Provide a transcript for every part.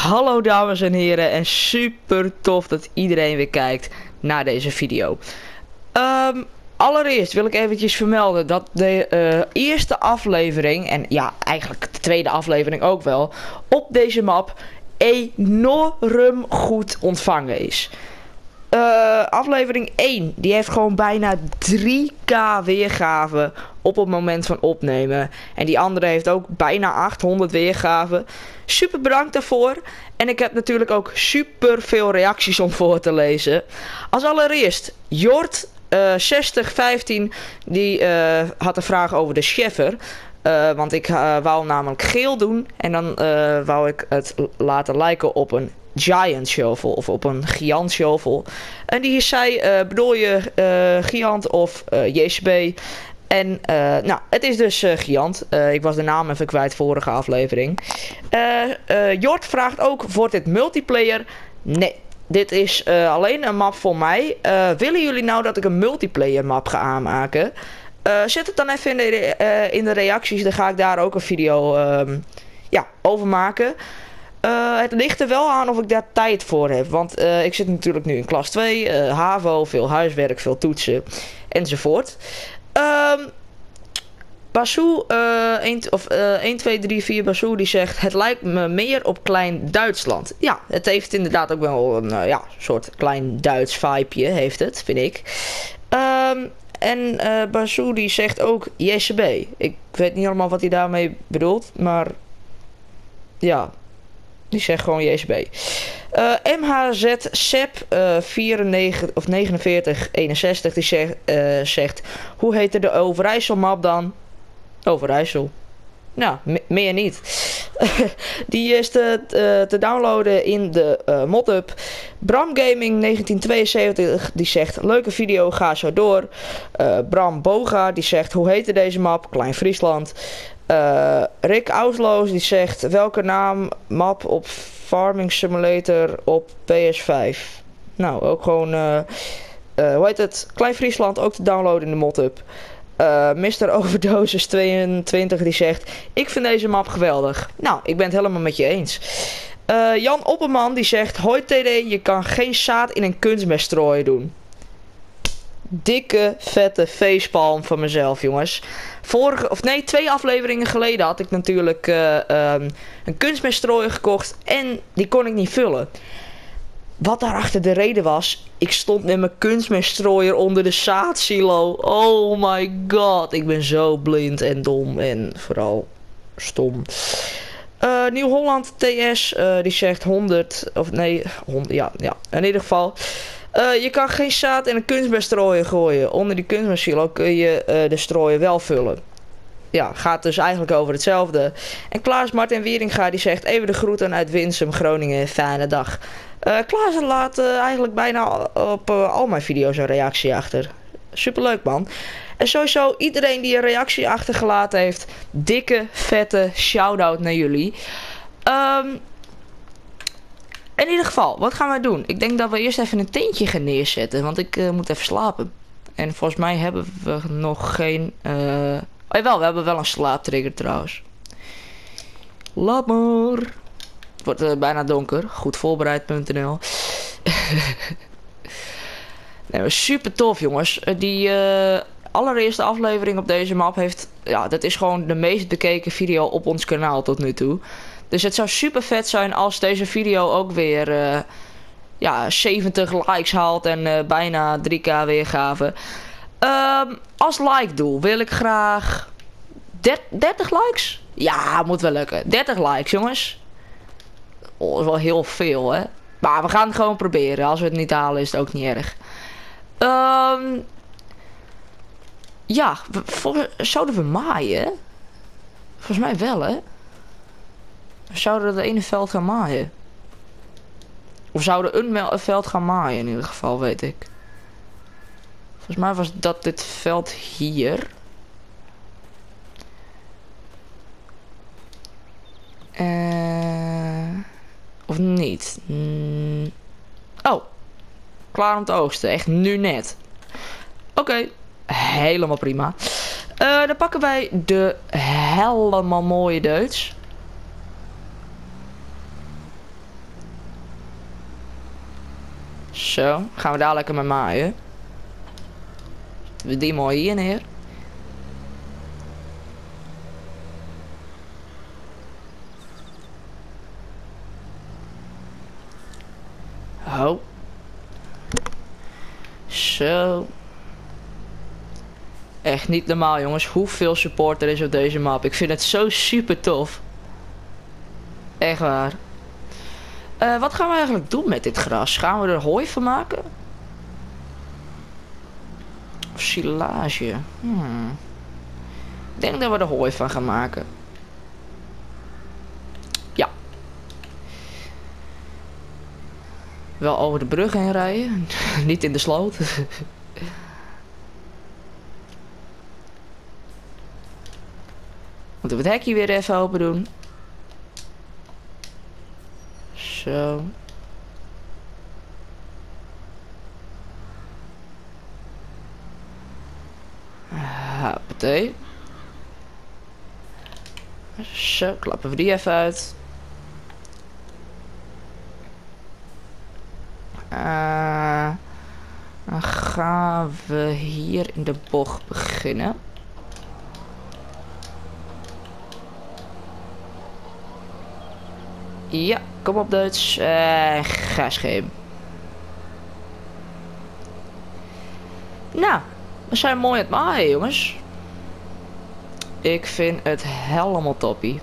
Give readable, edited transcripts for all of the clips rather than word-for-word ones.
Hallo dames en heren en super tof dat iedereen weer kijkt naar deze video. Allereerst wil ik eventjes vermelden dat de eerste aflevering, en ja eigenlijk de tweede aflevering ook wel, op deze map enorm goed ontvangen is. Aflevering 1, die heeft gewoon bijna 3k weergaven op het moment van opnemen. En die andere heeft ook bijna 800 weergaven. Super bedankt daarvoor. En ik heb natuurlijk ook super veel reacties om voor te lezen. Als allereerst, Jort 6015, die had een vraag over de Scheffer. Want ik wou namelijk geel doen. En dan wou ik het laten lijken op een Giant Shovel of op een Giant Shovel. En die zei, bedoel je Giant of JCB? En nou, het is dus Giant. Ik was de naam even kwijt vorige aflevering. Jort vraagt ook, wordt dit multiplayer? Nee, dit is alleen een map voor mij. Willen jullie nou dat ik een multiplayer map ga aanmaken? Zet het dan even in de reacties. Dan ga ik daar ook een video over maken. Het ligt er wel aan of ik daar tijd voor heb. Want ik zit natuurlijk nu in klas 2. HAVO, veel huiswerk, veel toetsen. Enzovoort. Basou 1234 Basou die zegt: het lijkt me meer op Klein Duitsland. Ja, het heeft inderdaad ook wel een soort Klein Duits vibeje, heeft het, vind ik. En Basou die zegt ook JCB. Ik weet niet helemaal wat hij daarmee bedoelt, maar ja, die zegt gewoon JCB. MHZ Sep 94 of 4961 die zegt: hoe heette de Overijssel map dan? Overijssel. Nou, meer niet. Die is te downloaden in de mod-up. Bram Gaming 1972 die zegt: leuke video, ga zo door. Bram Boga die zegt: hoe heette deze map? Klein Friesland. Rick Ausloos die zegt: welke naam map op Farming Simulator op PS5? Nou, ook gewoon hoe heet het? Klein Friesland ook te downloaden in de mod-up. Mr. Overdosis 22 die zegt: ik vind deze map geweldig. Nou, ik ben het helemaal met je eens. Jan Opperman die zegt: hoi TD, je kan geen zaad in een kunstmeststrooien doen. Dikke vette facepalm van mezelf, jongens. 2 afleveringen geleden had ik natuurlijk een kunstmeststrooier gekocht en die kon ik niet vullen. Wat daarachter de reden was, ik stond met mijn kunstmeststrooier onder de zaadsilo. Oh my god, ik ben zo blind en dom en vooral stom. Nieuw-Holland TS, die zegt 100, of nee, 100, ja, in ieder geval. Je kan geen zaad in een kunstmeststrooier gooien. Onder die kunstmestsilo kun je de strooier wel vullen. Ja, gaat dus eigenlijk over hetzelfde. En Klaas Martin Wieringa die zegt: even de groeten uit Winsum, Groningen, fijne dag. Klaas laat eigenlijk bijna op al mijn video's een reactie achter. Superleuk, man. En sowieso iedereen die een reactie achtergelaten heeft, dikke vette shout-out naar jullie. In ieder geval, wat gaan we doen? Ik denk dat we eerst even een tentje gaan neerzetten, want ik moet even slapen. En volgens mij hebben we nog geen... jawel, we hebben wel een slaaptrigger trouwens. Laat maar. Het wordt bijna donker. Goedvoorbereid.nl. Nee, super tof, jongens. Die allereerste aflevering op deze map heeft... ja, dat is gewoon de meest bekeken video op ons kanaal tot nu toe. Dus het zou super vet zijn als deze video ook weer 70 likes haalt en bijna 3k weergaven. Als like doel wil ik graag 30 likes? Ja, moet wel lukken. 30 likes, jongens. Oh, dat is wel heel veel, hè. Maar we gaan het gewoon proberen. Als we het niet halen is het ook niet erg. Ja, zouden we maaien? Volgens mij wel, hè. We zouden het ene veld gaan maaien. Of zouden een veld gaan maaien in ieder geval, weet ik. Volgens mij was dat dit veld hier. Of niet? Oh. Klaar om te oogsten. Echt nu net. Oké. Helemaal prima. Dan pakken wij de helemaal mooie Duits. Zo, gaan we daar lekker mee maaien. We die mooi hier neer. Oh. Zo. Echt niet normaal, jongens. Hoeveel support er is op deze map. Ik vind het zo super tof. Echt waar. Wat gaan we eigenlijk doen met dit gras? Gaan we er hooi van maken? Of silage? Ik denk dat we er hooi van gaan maken. Ja. Wel over de brug heen rijden. Niet in de sloot. Moeten we het hekje weer even open doen. Zo. Hoppatee. Zo, klappen we die even uit. Dan gaan we hier in de bocht beginnen. Ja, kom op Duits. Gasgeem. Nou, we zijn mooi aan het maaien, jongens. Ik vind het helemaal toppie.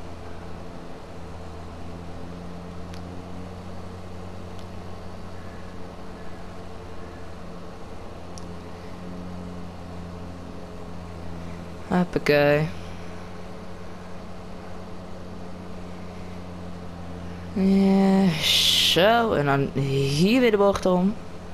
Hoppakee. Ja, zo, en dan hier weer de bocht om.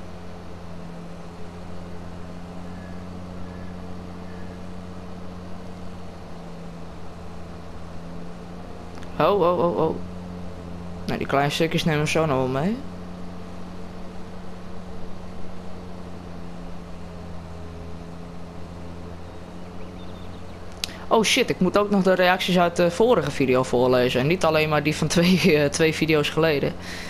Oh, oh, oh, oh. Nou, die kleine stukjes nemen we zo nog wel mee. Oh shit, ik moet ook nog de reacties uit de vorige video voorlezen. En niet alleen maar die van twee video's geleden.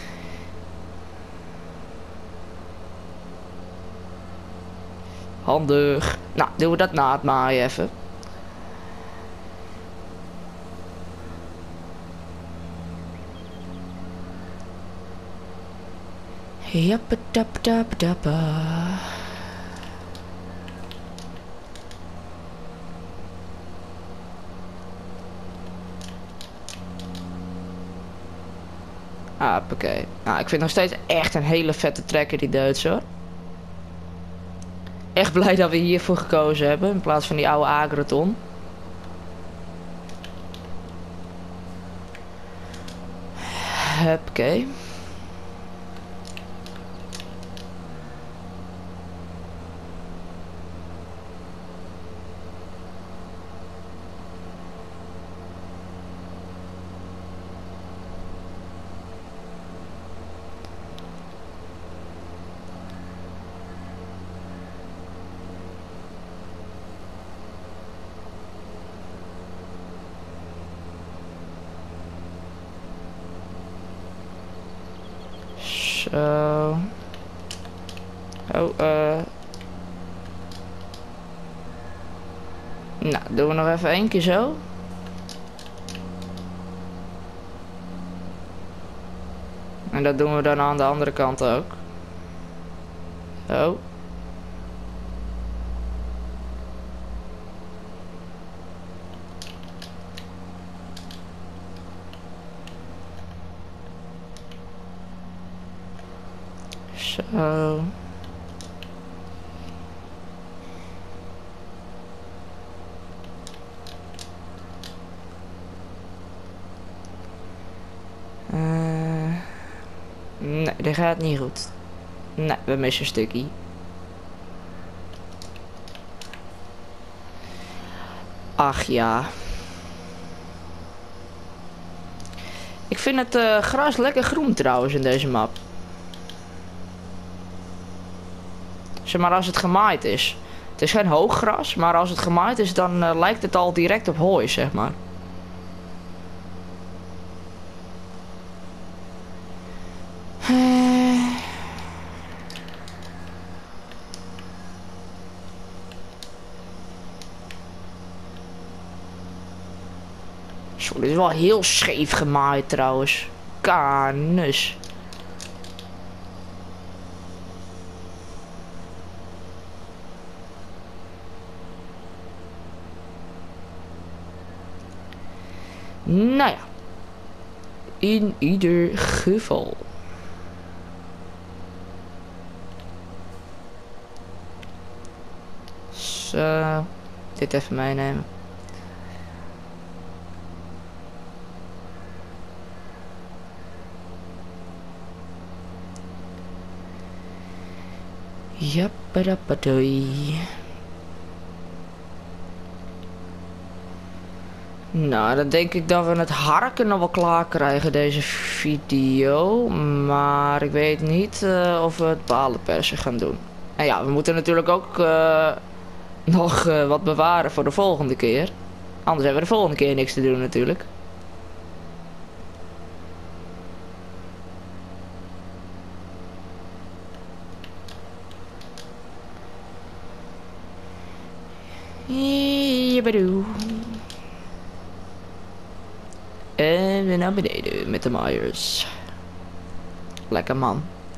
Handig. Nou, doen we dat na het maaien even. Jappadapadappa. Hoppakee. Nou, ik vind nog steeds echt een hele vette trekker die Duits hoor. Echt blij dat we hiervoor gekozen hebben in plaats van die oude Agraton. Hoppakee. Zo. Oh, nou, doen we nog even één keer zo. En dat doen we dan aan de andere kant ook. Oh. Zo. Nee, dat gaat niet goed. Nee, we missen een stukje. Ach ja. Ik vind het gras lekker groen trouwens in deze map. Zeg maar als het gemaaid is. Het is geen hoog gras, maar als het gemaaid is dan lijkt het al direct op hooi, zeg maar. Zo, dit is wel heel scheef gemaaid trouwens. Kanus. Nou ja. In ieder geval. Zo. Dit even meenemen. Jappadappadoi. Nou, dan denk ik dat we het harken nog wel klaar krijgen deze video. Maar ik weet niet of we het palenpersen gaan doen. En ja, we moeten natuurlijk ook nog wat bewaren voor de volgende keer. Anders hebben we de volgende keer niks te doen natuurlijk. Jebbedoe. En weer naar beneden met de maaiers. Lekker man.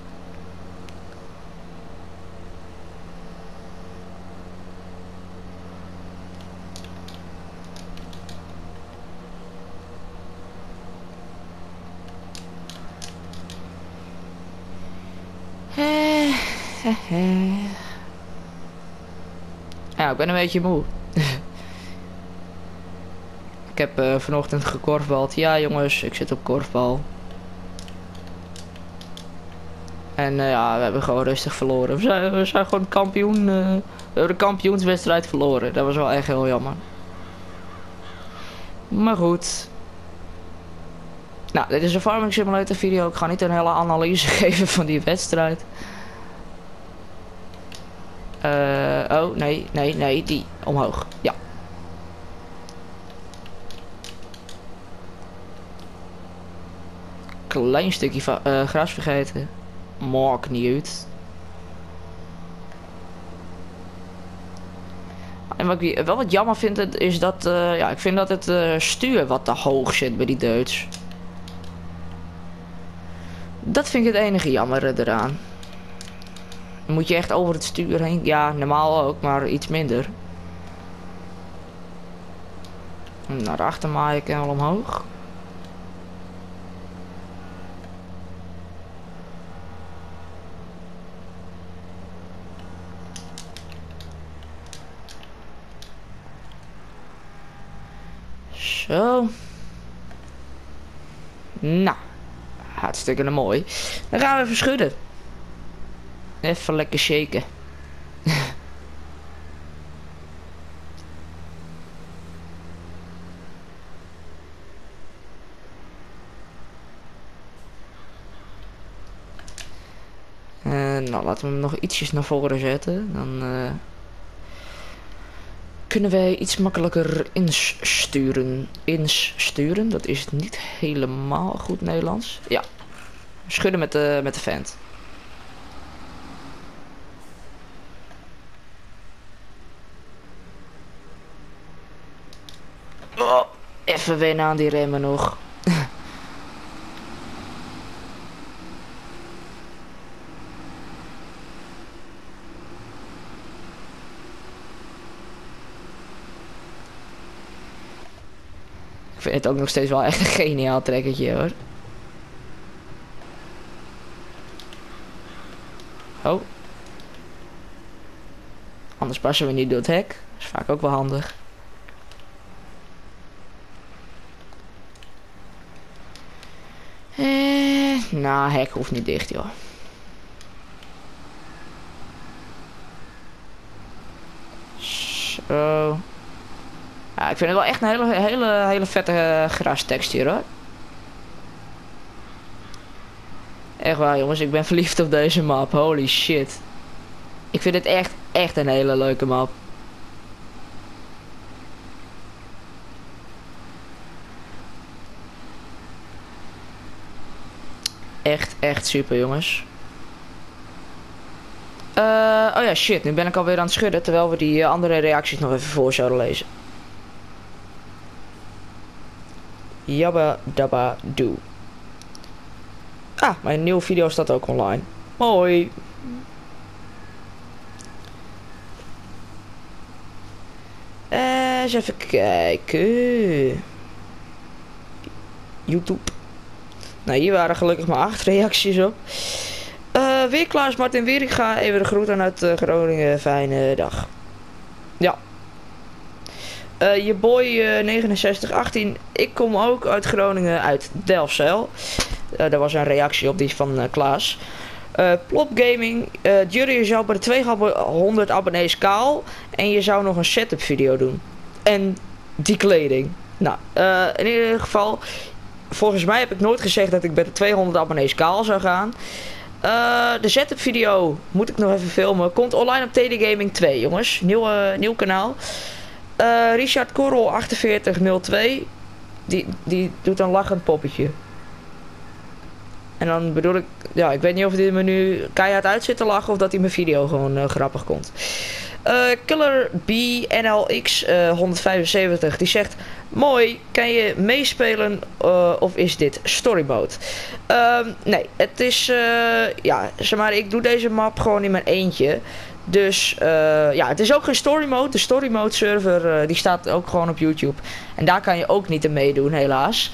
Ja, ik ben een beetje moe. Ik heb vanochtend gekorfbald. Ja jongens, ik zit op korfbal. En ja, we hebben gewoon rustig verloren. We zijn gewoon kampioen. We hebben de kampioenswedstrijd verloren. Dat was wel echt heel jammer. Maar goed. Nou, dit is een Farming Simulator video. Ik ga niet een hele analyse geven van die wedstrijd. Oh, nee, die. Omhoog. Ja. Klein stukje gras vergeten. Maakt niet uit. En wat ik wel wat jammer vind, is dat ja, ik vind dat het stuur wat te hoog zit bij die Duits. Dat vind ik het enige jammer eraan. Moet je echt over het stuur heen? Ja, normaal ook, maar iets minder. Naar achter maai ik wel omhoog. Zo. Nou. Hartstikke mooi. Dan gaan we even schudden. Even lekker shaken. Nou, laten we hem nog ietsjes naar voren zetten. Dan kunnen wij iets makkelijker insturen. Insturen, dat is niet helemaal goed Nederlands. Ja. Schudden met de vent. Oh, even wennen aan die remmen nog. Ik vind het ook nog steeds wel echt een geniaal trekkertje hoor. Oh. Anders passen we niet door het hek. Dat is vaak ook wel handig. Nou, hek hoeft niet dicht joh. Zo. Ja, ik vind het wel echt een hele vette grastekst hier hoor. Echt waar jongens, ik ben verliefd op deze map. Holy shit. Ik vind het echt een hele leuke map. Echt super jongens. Oh ja shit, nu ben ik alweer aan het schudden. Terwijl we die andere reacties nog even voor zouden lezen. Jabba dabba doe. Ah, mijn nieuwe video staat ook online. Mooi. Eens even kijken. YouTube. Nou, hier waren gelukkig maar 8 reacties op. Weer Klaas Martin Wieringa. Even de groeten uit Groningen. Fijne dag. Ja. Je boy 6918. Ik kom ook uit Groningen, uit Delfzijl. Daar was een reactie op die van Klaas. Plop Gaming. Jury zou bij de 200 abonnees kaal. En je zou nog een setup video doen. En die kleding. Nou, in ieder geval. Volgens mij heb ik nooit gezegd dat ik bij de 200 abonnees kaal zou gaan. De setup video moet ik nog even filmen. Komt online op TD Gaming 2, jongens. Nieuw kanaal. Richard Korrel 4802. Die doet een lachend poppetje. En dan bedoel ik, ja, ik weet niet of hij me nu keihard uit zit te lachen of dat hij mijn video gewoon grappig komt. Killer BNLX 175 die zegt: mooi, kan je meespelen of is dit story mode? Nee, het is ja, zeg maar, ik doe deze map gewoon in mijn eentje. Dus ja, het is ook geen story mode. De story mode server die staat ook gewoon op YouTube. En daar kan je ook niet aan meedoen, helaas.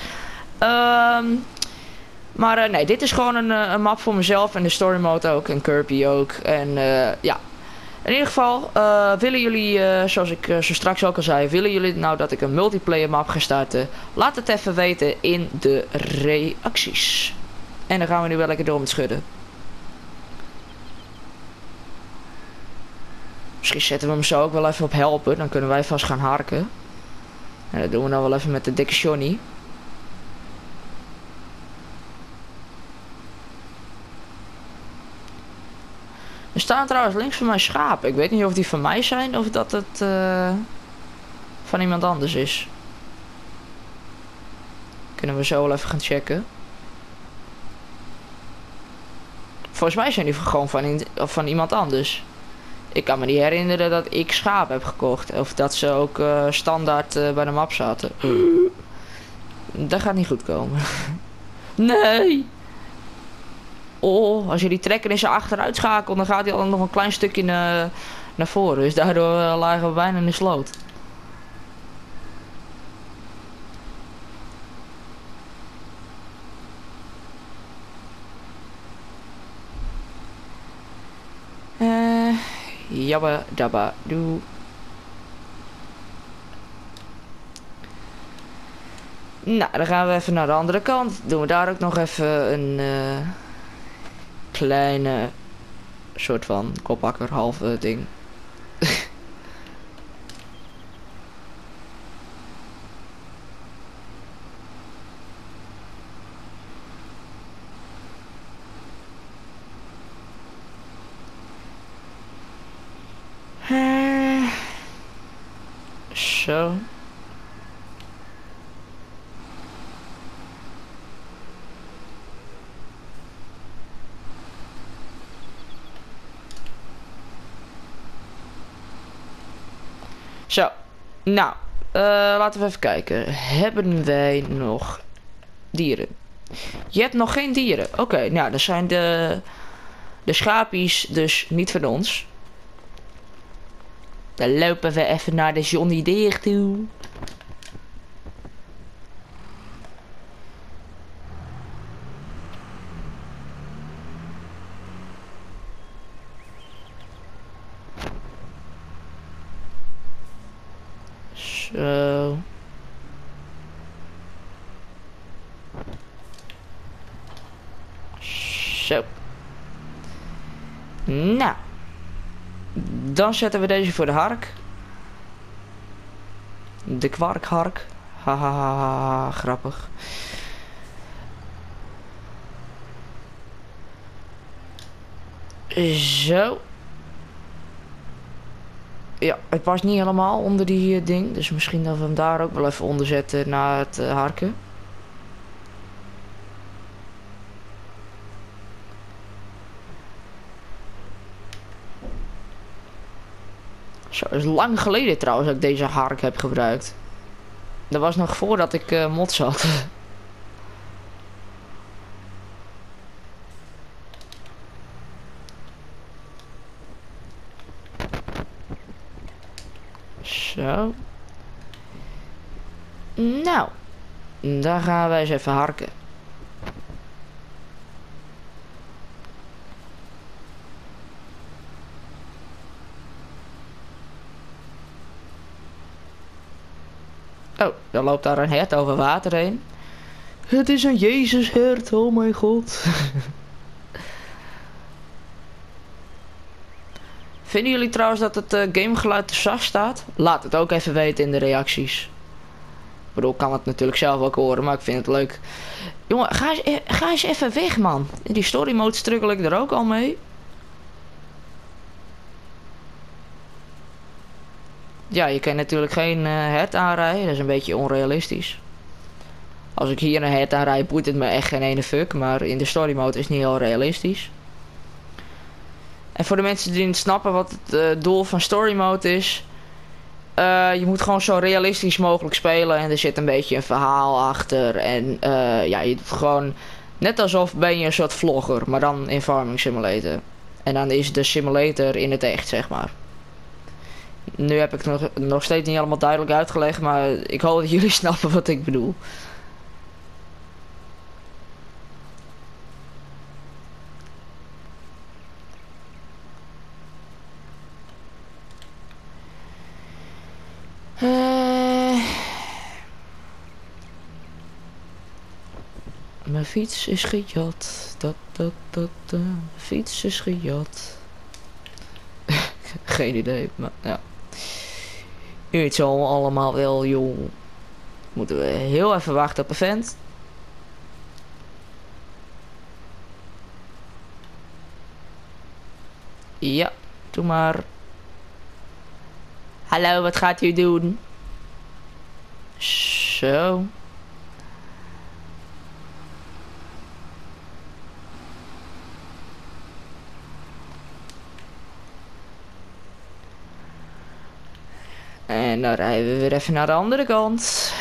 Maar nee, dit is gewoon een map voor mezelf. En de story mode ook. En Kirby ook. En ja. In ieder geval, willen jullie, zoals ik zo straks ook al zei, willen jullie nou dat ik een multiplayer map ga starten? Laat het even weten in de reacties. En dan gaan we nu wel lekker door met schudden. Misschien zetten we hem zo ook wel even op helpen. Dan kunnen wij vast gaan harken. En dat doen we dan wel even met de dikke Johnny. Er staan trouwens links van mij schapen. Ik weet niet of die van mij zijn of dat het van iemand anders is. Kunnen we zo wel even gaan checken. Volgens mij zijn die gewoon van iemand anders. Ik kan me niet herinneren dat ik schaap heb gekocht. Of dat ze ook standaard bij de map zaten. Dat gaat niet goed komen. Nee! Oh, als je die trekker in zijn achteruit schakelt, dan gaat hij al nog een klein stukje naar voren. Dus daardoor lagen we bijna in de sloot. Jabba dabba doe. Nou, dan gaan we even naar de andere kant. Doen we daar ook nog even een kleine soort van kophakker halve ding. Zo. Zo, nou, laten we even kijken. Hebben wij nog dieren? Je hebt nog geen dieren. Oké, nou, dan zijn de schapies dus niet van ons. Dan lopen we even naar de Johnny Deer toe. Zo. Zo. Nou. Dan zetten we deze voor de hark. De kwarkhark. Hahaha, grappig. Zo. Ja, het past niet helemaal onder die ding. Dus misschien dat we hem daar ook wel even onder zetten na het harken. Zo, het is lang geleden trouwens dat ik deze hark heb gebruikt. Dat was nog voordat ik mods had. Zo. Nou. Daar gaan wij eens even harken. Oh, dan loopt daar een hert over water heen. Het is een Jezushert, oh mijn god. Vinden jullie trouwens dat het gamegeluid te zacht staat? Laat het ook even weten in de reacties. Ik bedoel, ik kan het natuurlijk zelf ook horen, maar ik vind het leuk. Jongen, ga eens even weg, man. In die story mode struggle ik er ook al mee. Ja, je kan natuurlijk geen hert aanrijden. Dat is een beetje onrealistisch. Als ik hier een hert aanrijd, boeit het me echt geen ene fuck. Maar in de story mode is het niet heel realistisch. En voor de mensen die niet snappen wat het doel van story mode is. Je moet gewoon zo realistisch mogelijk spelen. En er zit een beetje een verhaal achter. En ja, je doet gewoon net alsof ben je een soort vlogger. Maar dan in Farming Simulator. En dan is de simulator in het echt, zeg maar. Nu heb ik het nog steeds niet helemaal duidelijk uitgelegd. Maar ik hoop dat jullie snappen wat ik bedoel. Mijn fiets is gejat. Mijn fiets is gejat. Geen idee, maar ja. Het zal allemaal wel, joh. Moeten we heel even wachten op een vent. Ja, doe maar. Hallo, wat gaat u doen? Zo. En dan rijden we weer even naar de andere kant.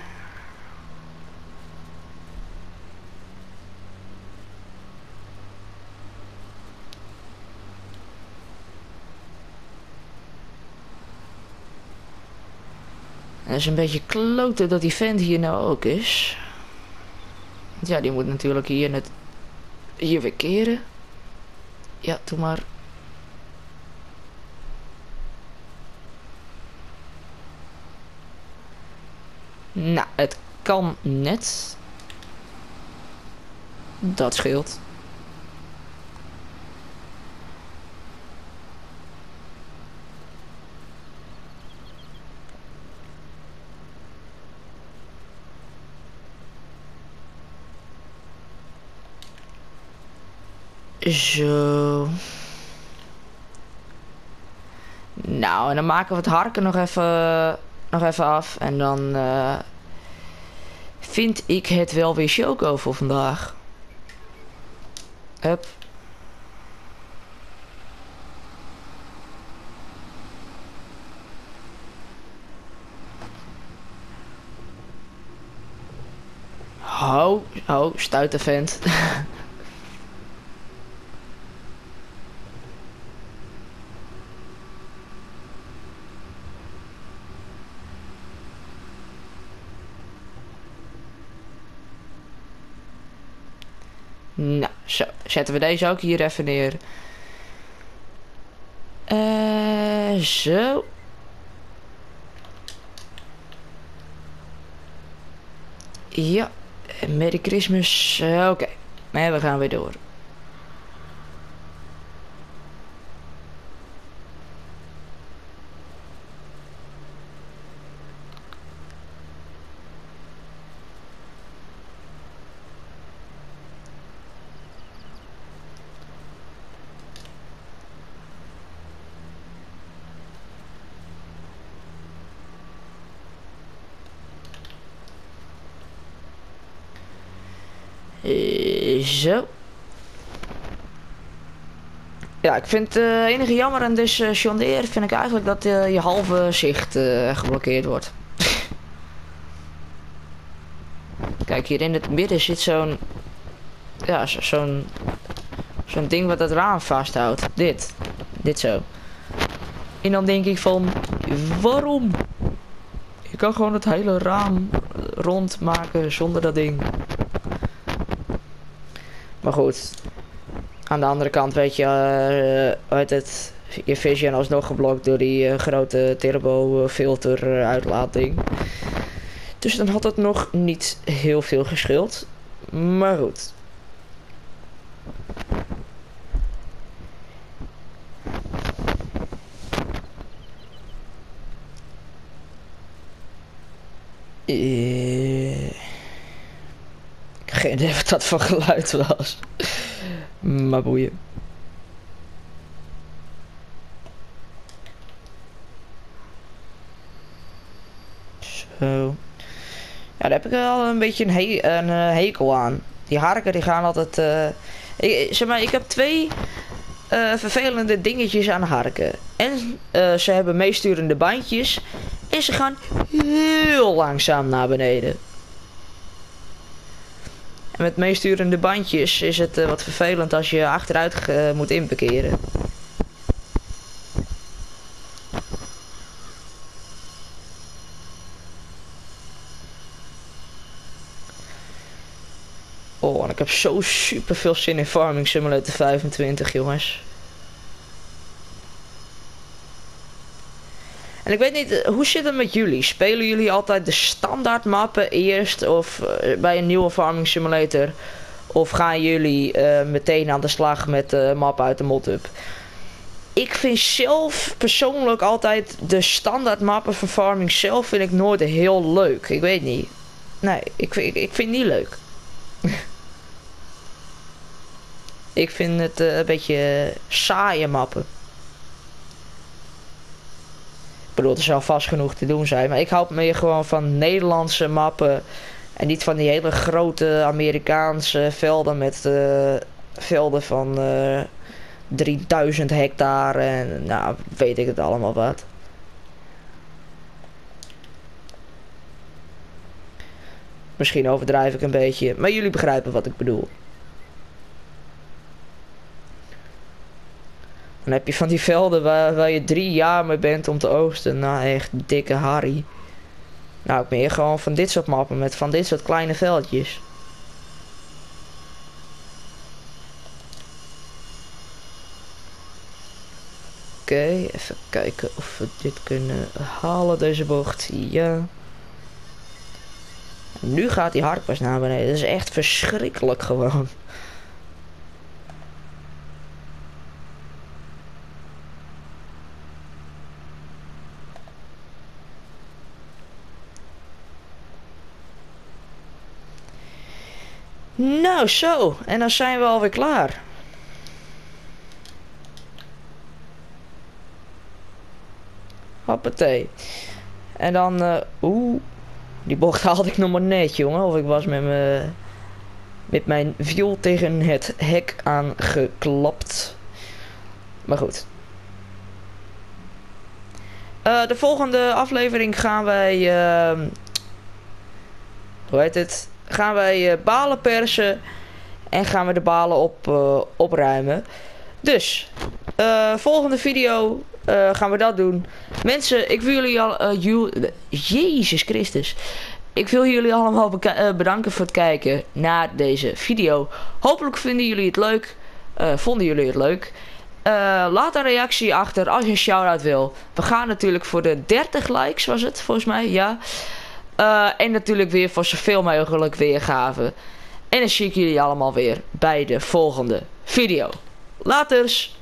En het is een beetje kloten dat die vent hier nou ook is. Want ja, die moet natuurlijk hier weer keren. Ja, doe maar. Nou, het kan net. Dat scheelt. Zo. Nou, en dan maken we het harken nog even af. En dan vind ik het wel weer choco voor vandaag. Hup. Ho, stuiten vent. Nou, zo. Zetten we deze ook hier even neer. Zo. Ja. Merry Christmas. Oké. En we gaan weer door. Zo. Ja, ik vind het enige jammer aan deze John Deere vind ik eigenlijk dat je halve zicht geblokkeerd wordt. Kijk, hier in het midden zit zo'n... Ja, zo'n ding wat het raam vasthoudt. Dit zo. En dan denk ik van... Waarom? Je kan gewoon het hele raam rond maken zonder dat ding. Maar goed. Aan de andere kant weet je... je vision alsnog geblokt door die grote turbo filter uitlating. Dus dan had het nog niet heel veel geschild. Maar goed. Geen idee wat dat voor geluid was. Maar boeien. Zo. Ja, daar heb ik wel een beetje een hekel aan. Die harken die gaan altijd... zeg maar, ik heb twee vervelende dingetjes aan harken. En ze hebben meesturende bandjes. En ze gaan heel langzaam naar beneden. En met meesturende bandjes is het wat vervelend als je achteruit moet inparkeren. Oh, en ik heb zo super veel zin in Farming Simulator 25, jongens. En ik weet niet, hoe zit het met jullie? Spelen jullie altijd de standaard mappen eerst of bij een nieuwe Farming Simulator? Of gaan jullie meteen aan de slag met de map uit de mod-up? Ik vind zelf persoonlijk altijd de standaard mappen van Farming zelf vind ik nooit heel leuk. Ik weet niet. Nee, ik vind het niet leuk. Ik vind het een beetje saaie mappen. Ik bedoel, er zal vast genoeg te doen zijn. Maar ik hou meer gewoon van Nederlandse mappen. En niet van die hele grote Amerikaanse velden met velden van 3000 hectare. En nou, weet ik het allemaal wat. Misschien overdrijf ik een beetje. Maar jullie begrijpen wat ik bedoel. Dan heb je van die velden waar je 3 jaar mee bent om te oogsten. Nou, echt dikke harry. Nou, ik ben hier gewoon van dit soort mappen met van dit soort kleine veldjes. Oké, even kijken of we dit kunnen halen, deze bocht. Ja. Nu gaat die hard pas naar beneden. Dat is echt verschrikkelijk gewoon. Nou zo, en dan zijn we alweer klaar. Hoppatee. En dan, die bocht haalde ik nog maar net, jongen. Of ik was met mijn viool tegen het hek aangeklapt. Maar goed. De volgende aflevering gaan wij... hoe heet het? Gaan wij balen persen. En gaan we de balen opruimen. Dus, volgende video gaan we dat doen. Mensen, ik wil jullie al... Jezus Christus. Ik wil jullie allemaal bedanken voor het kijken naar deze video. Hopelijk vinden jullie het leuk. Vonden jullie het leuk. Laat een reactie achter als je een shout-out wil. We gaan natuurlijk voor de 30 likes, was het volgens mij, ja. En natuurlijk weer voor zoveel mogelijk weergave. En dan zie ik jullie allemaal weer bij de volgende video. Laters!